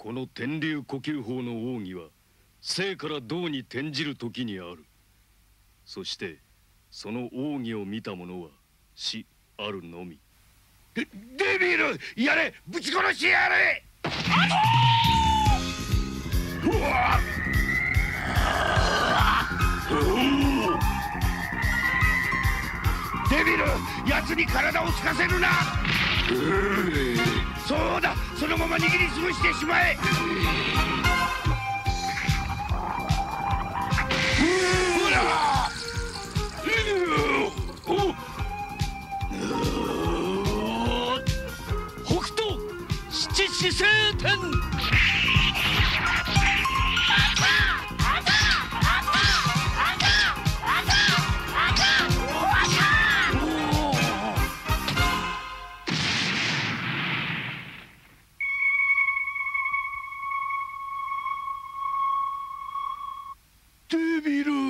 この天竜呼吸法の奥義は生から道に転じる時にある。そしてその奥義を見た者は死あるのみ。 デビル、やれ、ぶち殺してやれ。デビル、奴に体をつかせるな。そうだ、そのまま握りつぶしてしまえ。 北斗七死聖天。デビル。